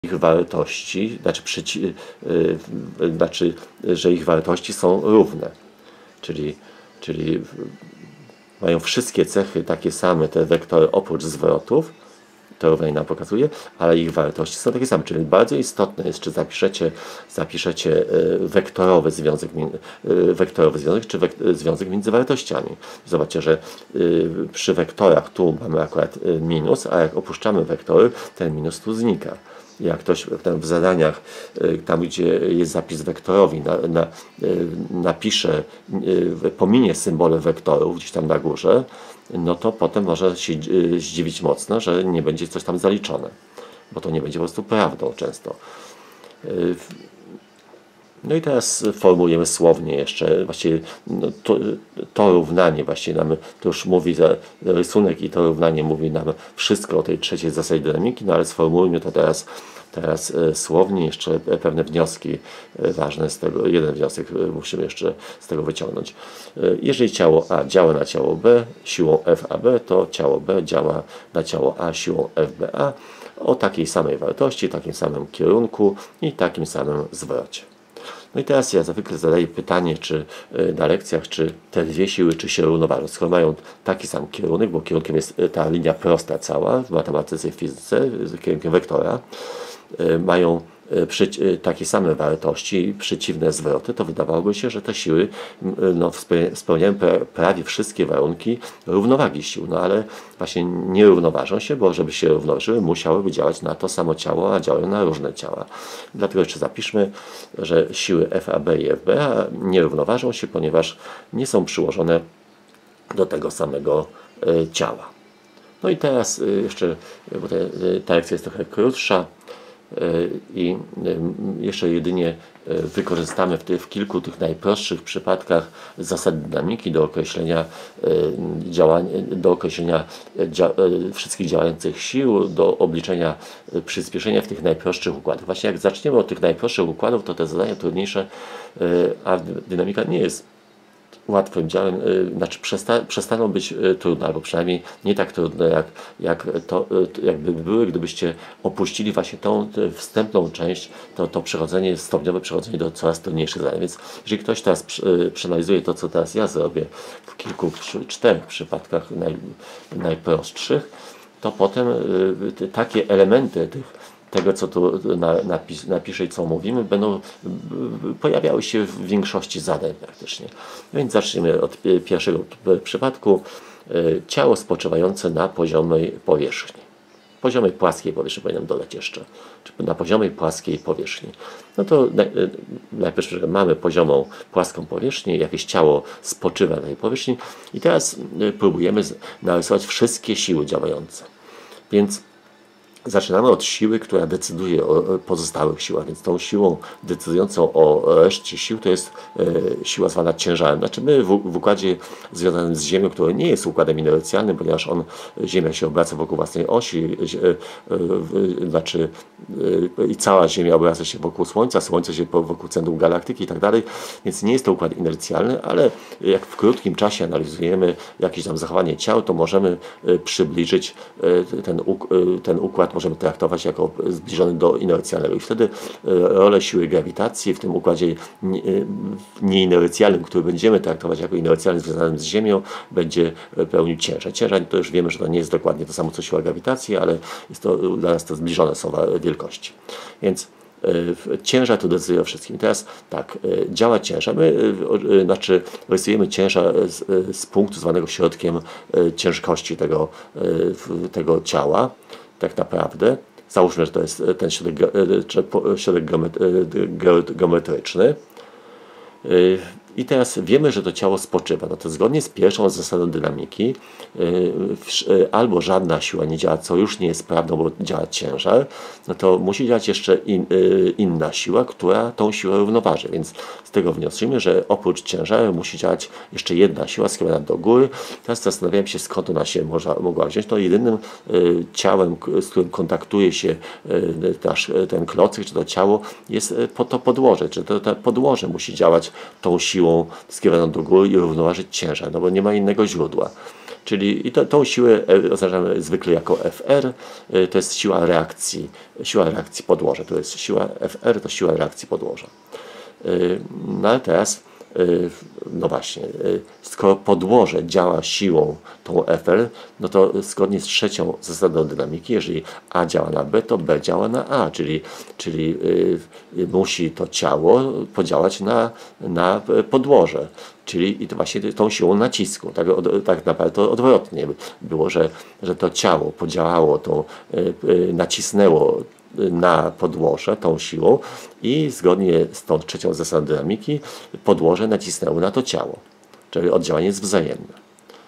ich wartości, znaczy, że ich wartości są równe, czyli mają wszystkie cechy takie same, te wektory oprócz zwrotów, to równie nam pokazuje, ale ich wartości są takie same, czyli bardzo istotne jest, czy zapiszecie wektorowy związek, czy związek między wartościami. Zobaczcie, że przy wektorach tu mamy akurat minus, a jak opuszczamy wektory, ten minus tu znika. Jak ktoś w zadaniach, tam gdzie jest zapis wektorowi, napisze, pominie symbole wektorów gdzieś tam na górze, no to potem może się zdziwić mocno, że nie będzie coś tam zaliczone, bo to nie będzie po prostu prawdą często. No i teraz formułujemy słownie jeszcze, właściwie to równanie właściwie nam to już mówi, rysunek i to równanie mówi nam wszystko o tej trzeciej zasadzie dynamiki, no ale sformułujmy to teraz słownie, jeszcze pewne wnioski ważne z tego, jeden wniosek musimy jeszcze z tego wyciągnąć. Jeżeli ciało A działa na ciało B siłą FAB, to ciało B działa na ciało A siłą FBA o takiej samej wartości, takim samym kierunku i takim samym zwrocie. No i teraz ja zwykle zadaję pytanie, czy na lekcjach, czy te dwie siły, czy się równoważą. Skoro mają taki sam kierunek, bo kierunkiem jest ta linia prosta cała w matematyce i fizyce, kierunkiem wektora, mają takie same wartości i przeciwne zwroty, to wydawałoby się, że te siły spełniają prawie wszystkie warunki równowagi sił, no ale właśnie nie równoważą się, bo żeby się równoważyły, musiałyby działać na to samo ciało, a działają na różne ciała. Dlatego jeszcze zapiszmy, że siły FAB i FBA nie równoważą się, ponieważ nie są przyłożone do tego samego ciała. No i teraz jeszcze, bo ta lekcja jest trochę krótsza, i jeszcze jedynie wykorzystamy w kilku tych najprostszych przypadkach zasad dynamiki do określenia wszystkich działających sił, do obliczenia przyspieszenia w tych najprostszych układach. Właśnie jak zaczniemy od tych najprostszych układów, to te zadania trudniejsze, a dynamika nie jest łatwym działem, znaczy przestaną być trudne, albo przynajmniej nie tak trudne, jakby były, gdybyście opuścili właśnie tą wstępną część, to przechodzenie, stopniowe przechodzenie do coraz trudniejszych zadań. Więc jeżeli ktoś teraz przeanalizuje to, co teraz ja zrobię w kilku, 4 przypadkach najprostszych, to potem takie elementy tego, co tu napiszę i co mówimy, będą pojawiały się w większości zadań praktycznie. Więc zacznijmy od pierwszego przypadku. Ciało spoczywające na poziomej powierzchni. Poziomej płaskiej powierzchni powinienem dodać jeszcze. Czy na poziomej płaskiej powierzchni. No to najpierw mamy poziomą płaską powierzchnię, jakieś ciało spoczywa na tej powierzchni i teraz próbujemy narysować wszystkie siły działające. Więc zaczynamy od siły, która decyduje o pozostałych siłach, więc tą siłą decydującą o reszcie sił to jest siła zwana ciężarem. Znaczy my w układzie związanym z Ziemią, który nie jest układem inercjalnym, ponieważ Ziemia się obraca wokół własnej osi, i cała Ziemia obraca się wokół Słońca, Słońce się wokół centrum galaktyki i tak dalej, więc nie jest to układ inercjalny, ale jak w krótkim czasie analizujemy jakieś tam zachowanie ciał, to możemy przybliżyć ten układ, możemy traktować jako zbliżony do inercjalnego i wtedy rolę siły grawitacji w tym układzie nieinercjalnym, który będziemy traktować jako inercjalny związanym z Ziemią, będzie pełnił ciężar. Ciężar to już wiemy, że to nie jest dokładnie to samo co siła grawitacji, ale jest to dla nas to zbliżone są wielkości. Więc ciężar tu decyduje o wszystkim. Teraz tak, działa ciężar. My rysujemy ciężar z punktu zwanego środkiem ciężkości tego ciała. Tak naprawdę. Załóżmy, że to jest ten środek geometryczny. I teraz wiemy, że to ciało spoczywa. No to zgodnie z pierwszą zasadą dynamiki albo żadna siła nie działa, co już nie jest prawdą, bo działa ciężar, no to musi działać jeszcze inna siła, która tą siłę równoważy. Więc z tego wnioskujemy, że oprócz ciężaru musi działać jeszcze jedna siła skierowana do góry. Teraz zastanawiałem się, skąd ona się mogła wziąć. To jedynym ciałem, z którym kontaktuje się ten klocyk, czy to ciało, jest to podłoże. Czy to podłoże musi działać tą siłą skierowaną do góry i równoważyć ciężar, no bo nie ma innego źródła. Czyli tą siłę oznaczamy zwykle jako Fr, to jest siła reakcji podłoża. To jest siła Fr, to siła reakcji podłoża. No ale teraz, no właśnie, skoro podłoże działa siłą tą Fr, no to zgodnie z trzecią zasadą dynamiki, jeżeli A działa na B, to B działa na A, czyli musi to ciało podziałać na podłoże. Czyli to właśnie tą siłą nacisku. Tak naprawdę to odwrotnie było, że to ciało podziałało, nacisnęło na podłoże tą siłą i zgodnie z tą trzecią zasadą dynamiki podłoże nacisnęło na to ciało. Czyli oddziałanie jest wzajemne.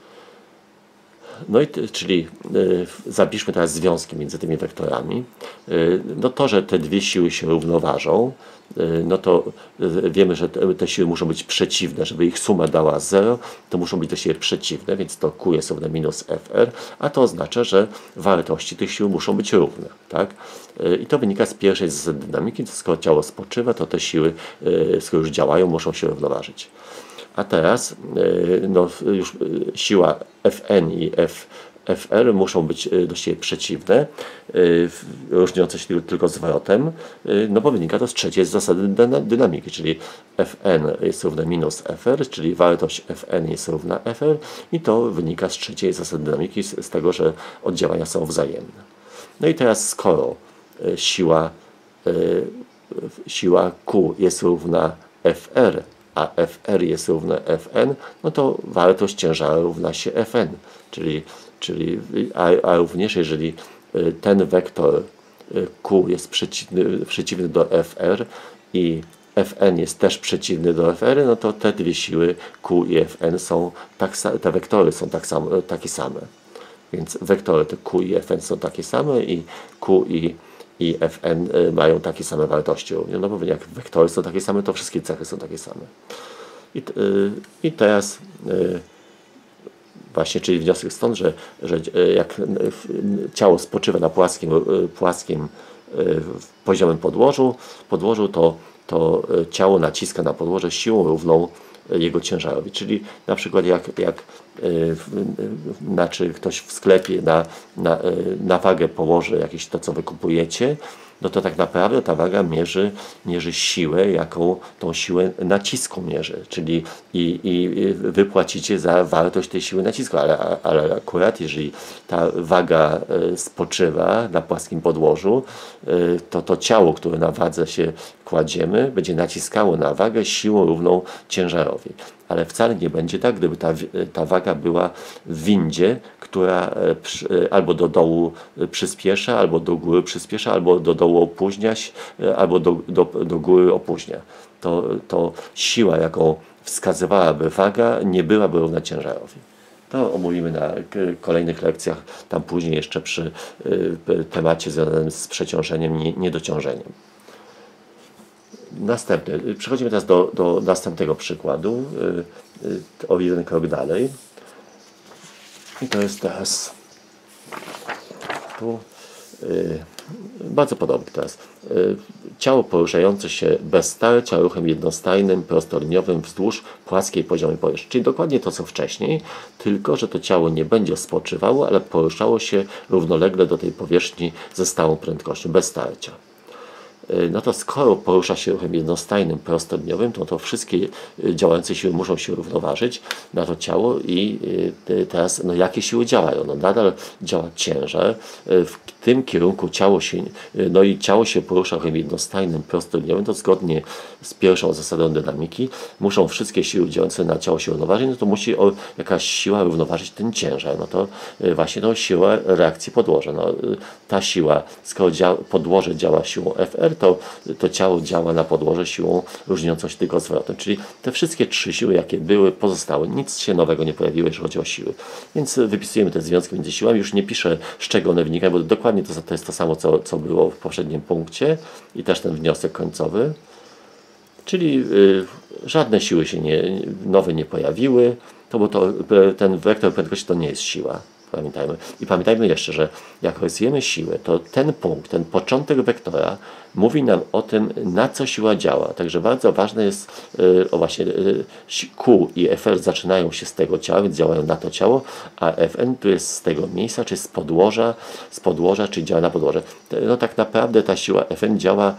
No i czyli zapiszmy teraz związki między tymi wektorami. No to, że te dwie siły się równoważą, no to wiemy, że te siły muszą być przeciwne, żeby ich suma dała 0, to muszą być do siebie przeciwne, więc to Q jest równe minus Fr, a to oznacza, że wartości tych sił muszą być równe. Tak? I to wynika z pierwszej zasady dynamiki, to skoro ciało spoczywa, to te siły, skoro już działają, muszą się równoważyć. A teraz no, już siła Fn i Fr muszą być do siebie przeciwne, różniące się tylko zwrotem, no bo wynika to z trzeciej zasady dynamiki, czyli Fn jest równe minus Fr, czyli wartość Fn jest równa Fr i to wynika z trzeciej zasady dynamiki, z tego, że oddziałania są wzajemne. No i teraz skoro siła Q jest równa Fr, a Fr jest równe Fn, no to wartość ciężaru równa się Fn, a również jeżeli ten wektor Q jest przeciwny do Fr i Fn jest też przeciwny do Fr, no to te dwie siły Q i Fn są te wektory są takie same. Więc wektory te Q i Fn są takie same i Q i Fn mają takie same wartości. No bo jak wektory są takie same, to wszystkie cechy są takie same. I teraz właśnie, czyli wniosek stąd, że jak ciało spoczywa na płaskim poziomym podłożu, to ciało naciska na podłoże siłą równą jego ciężarowi. Czyli na przykład jak ktoś w sklepie na wagę położy jakieś to, co wykupujecie, no to tak naprawdę ta waga mierzy siłę, jaką tą siłę nacisku mierzy. Czyli i wy płacicie za wartość tej siły nacisku, ale akurat jeżeli ta waga spoczywa na płaskim podłożu, to ciało, które na wadze się kładziemy, będzie naciskało na wagę siłą równą ciężarowi. Ale wcale nie będzie tak, gdyby ta waga była w windzie, która albo do dołu przyspiesza, albo do góry przyspiesza, albo do dołu opóźnia, albo do góry opóźnia. To siła, jaką wskazywałaby waga, nie byłaby równa ciężarowi. To omówimy na kolejnych lekcjach, tam później jeszcze przy temacie związanym z przeciążeniem i niedociążeniem. Następny. Przechodzimy teraz do następnego przykładu, o jeden krok dalej. I to jest teraz tu bardzo podobnie teraz. Ciało poruszające się bez starcia ruchem jednostajnym, prostoliniowym wzdłuż płaskiej poziomej powierzchni. Czyli dokładnie to, co wcześniej, tylko że to ciało nie będzie spoczywało, ale poruszało się równolegle do tej powierzchni ze stałą prędkością, bez starcia. No to skoro porusza się ruchem jednostajnym, prostoliniowym, to wszystkie działające siły muszą się równoważyć na to ciało i teraz no jakie siły działają? No nadal działa ciężar, w tym kierunku ciało się porusza ruchem jednostajnym, prostoliniowym, to zgodnie z pierwszą zasadą dynamiki muszą wszystkie siły działające na ciało się równoważyć, no to musi jakaś siła równoważyć ten ciężar. No to właśnie to siła reakcji podłoża. No, ta siła, skoro podłoże działa siłą Fr, to ciało działa na podłoże siłą różniącą się tylko zwrotem. Czyli te wszystkie trzy siły, jakie były, pozostały. Nic się nowego nie pojawiło, jeżeli chodzi o siły. Więc wypisujemy te związki między siłami. Już nie piszę, z czego one wynikają, bo dokładnie to jest to samo, co było w poprzednim punkcie i też ten wniosek końcowy. Czyli żadne siły się nowe nie pojawiły, bo ten wektor prędkości to nie jest siła. pamiętajmy. I pamiętajmy jeszcze, że jak rysujemy siłę, to ten punkt, ten początek wektora mówi nam o tym, na co siła działa. Także bardzo ważne jest, właśnie Q i FR zaczynają się z tego ciała, więc działają na to ciało, a FN tu jest z tego miejsca, czy z podłoża, czyli działa na podłoże. No tak naprawdę ta siła FN działa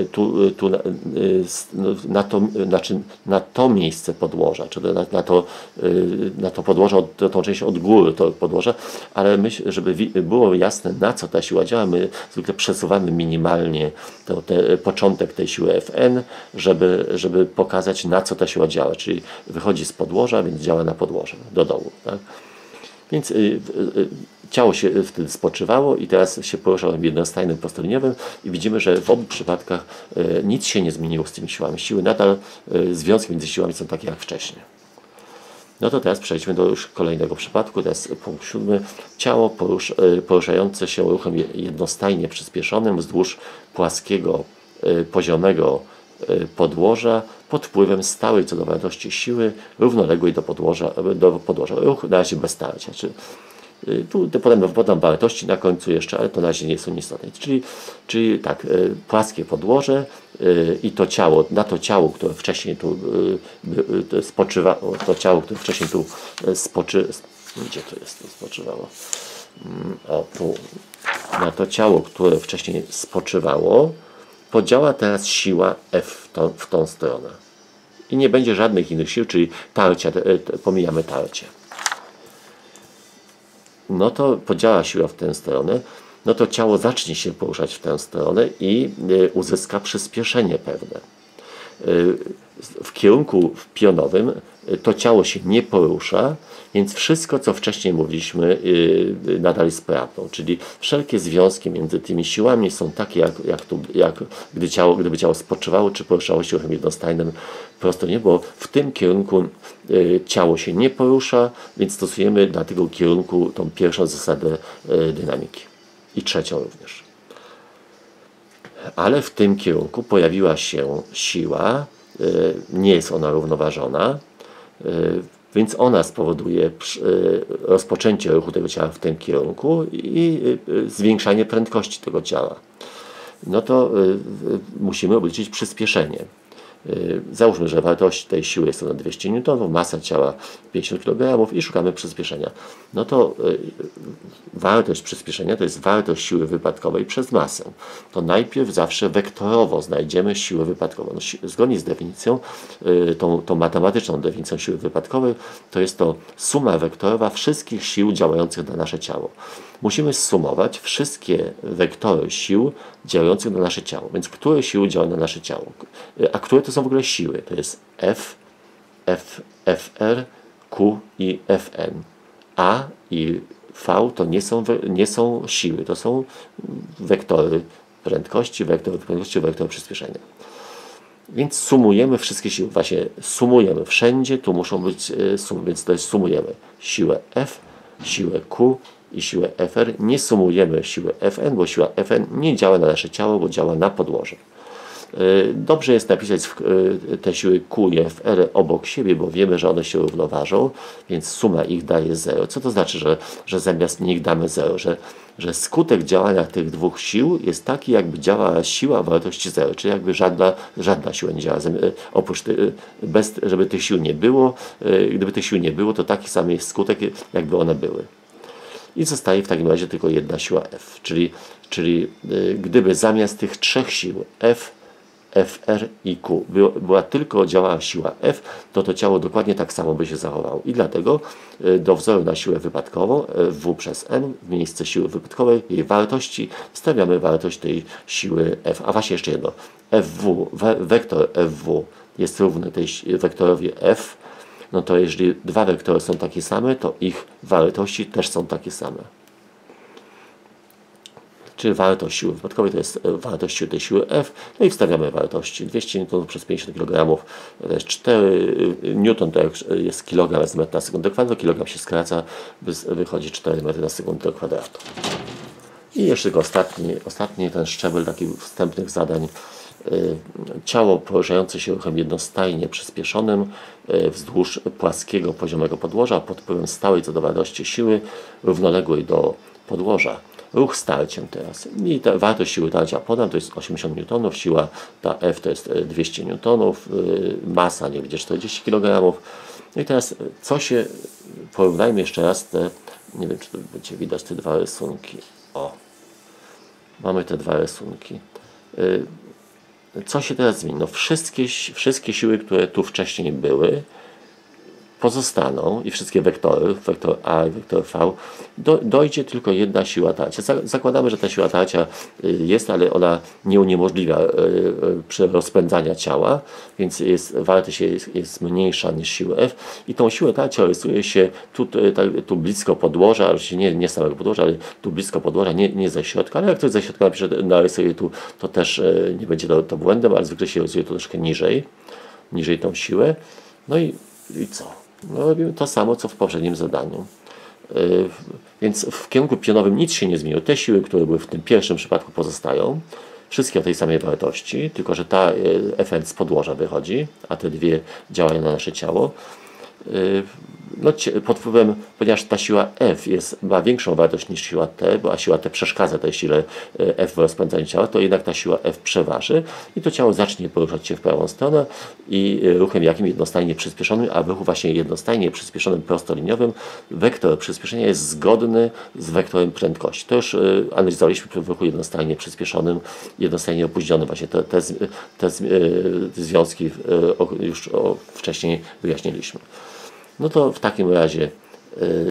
na to miejsce podłoża, czy na to podłoże, tą część od góry to podłoże, ale myślę, żeby było jasne, na co ta siła działa, my zwykle przesuwamy minimalnie początek tej siły Fn, żeby pokazać, na co ta siła działa, czyli wychodzi z podłoża, więc działa na podłoże, do dołu. Tak? Więc ciało się wtedy spoczywało i teraz się poruszało jednostajnym prostoliniowym i widzimy, że w obu przypadkach nic się nie zmieniło z tymi siłami. Siły nadal, związki między siłami są takie jak wcześniej. No to teraz przejdźmy do już kolejnego przypadku, to jest punkt 7. Ciało poruszające się ruchem jednostajnie przyspieszonym wzdłuż płaskiego, poziomego podłoża pod wpływem stałej co do wartości siły równoległej do podłoża. Ruch na razie bez starcia. Tu podam wartości na końcu jeszcze, ale to na razie nie są istotne. Czyli tak, płaskie podłoże i to ciało, na to ciało, które wcześniej tu spoczywało, gdzie to jest, spoczywało? Tu, na to ciało, które wcześniej spoczywało, podziała teraz siła F w tą stronę. I nie będzie żadnych innych sił, czyli tarcia, pomijamy tarcie. No to podziała siła w tę stronę, no to ciało zacznie się poruszać w tę stronę i uzyska przyspieszenie pewne. W kierunku pionowym to ciało się nie porusza, więc wszystko, co wcześniej mówiliśmy, nadal jest prawdą. Czyli wszelkie związki między tymi siłami są takie, gdyby ciało spoczywało, czy poruszało się ruchem jednostajnym prosto nie, bo w tym kierunku ciało się nie porusza, więc stosujemy dla tego kierunku tą pierwszą zasadę dynamiki. I trzecią również. Ale w tym kierunku pojawiła się siła, nie jest ona równoważona, więc ona spowoduje rozpoczęcie ruchu tego ciała w tym kierunku i zwiększanie prędkości tego ciała. No to musimy obliczyć przyspieszenie. Załóżmy, że wartość tej siły jest na 200 N, masa ciała 50 kg i szukamy przyspieszenia. No to wartość przyspieszenia to jest wartość siły wypadkowej przez masę. To najpierw zawsze wektorowo znajdziemy siłę wypadkową. No, zgodnie z definicją, tą matematyczną definicją siły wypadkowej, to jest to suma wektorowa wszystkich sił działających na nasze ciało. Musimy zsumować wszystkie wektory sił działających na nasze ciało. Więc które siły działają na nasze ciało? A które to są w ogóle siły? To jest F, FR, Q i Fn. A i V to nie są siły, to są wektory prędkości, wektor przyspieszenia. Więc sumujemy wszystkie siły. Właśnie sumujemy wszędzie, tu muszą być sumy, więc to jest sumujemy siłę F, siłę Q i siłę Fr. Nie sumujemy siły Fn, bo siła Fn nie działa na nasze ciało, bo działa na podłoże. Dobrze jest napisać te siły Q i Fr obok siebie, bo wiemy, że one się równoważą, więc suma ich daje 0. Co to znaczy, że zamiast nich damy 0? Że skutek działania tych dwóch sił jest taki, jakby działała siła wartości 0, czyli jakby żadna siła nie działa. Oprócz żeby tych sił nie było, gdyby tych sił nie było, to taki sam jest skutek, jakby one były. I zostaje w takim razie tylko jedna siła F, czyli gdyby zamiast tych trzech sił F, Fr i Q tylko działała siła F, to ciało dokładnie tak samo by się zachowało. I dlatego do wzoru na siłę wypadkową W przez M w miejsce siły wypadkowej, jej wartości, wstawiamy wartość tej siły F. A właśnie jeszcze jedno. Wektor FW jest równy tej wektorowi F, no to jeżeli dwa wektory są takie same, to ich wartości też są takie same. Czyli wartość siły wypadkowej to jest wartość tej siły F, no i wstawiamy wartości 200 N przez 50 kg, to jest 4 N, to jest kilogram z metr na sekundę kwadrat, kilogram się skraca, wychodzi 4 metry na sekundę kwadratu. I jeszcze tylko ostatni ten szczebel takich wstępnych zadań, ciało poruszające się ruchem jednostajnie przyspieszonym wzdłuż płaskiego, poziomego podłoża pod wpływem stałej co do wartości siły równoległej do podłoża. Ruch starciem teraz. I ta wartość siły tarcia podam to jest 80 N, siła ta F to jest 200 N, masa nie będzie 40 kg. No i teraz co się, porównajmy jeszcze raz te, nie wiem czy to będzie widać te dwa rysunki. O, mamy te dwa rysunki. Co się teraz zmieni? No wszystkie siły, które tu wcześniej były, pozostaną i wszystkie wektory, wektor A i wektor V, dojdzie tylko jedna siła tarcia. Zakładamy, że ta siła tarcia jest, ale ona nie uniemożliwia rozpędzania ciała, więc wartość jest mniejsza niż siła F i tą siłę tarcia rysuje się tu blisko podłoża, oczywiście nie samego podłoża, ale tu blisko podłoża, nie ze środka, ale jak ktoś ze środka narysuje tu, to też nie będzie to błędem, ale zwykle się rysuje tu troszkę niżej tą siłę. No i co? No, robimy to samo, co w poprzednim zadaniu. Więc w kierunku pionowym nic się nie zmieniło. Te siły, które były w tym pierwszym przypadku, pozostają. Wszystkie o tej samej wartości, tylko że ta Fn z podłoża wychodzi, a te dwie działają na nasze ciało. No, pod wpływem, ponieważ ta siła F ma większą wartość niż siła T, a siła T przeszkadza tej sile F w rozpędzaniu ciała, to jednak ta siła F przeważy i to ciało zacznie poruszać się w prawą stronę i ruchem jakim jednostajnie przyspieszonym, a w ruchu właśnie jednostajnie przyspieszonym prostoliniowym wektor przyspieszenia jest zgodny z wektorem prędkości. To już analizowaliśmy w ruchu jednostajnie przyspieszonym, jednostajnie opóźnionym. Właśnie te związki już wcześniej wyjaśniliśmy. No to w takim razie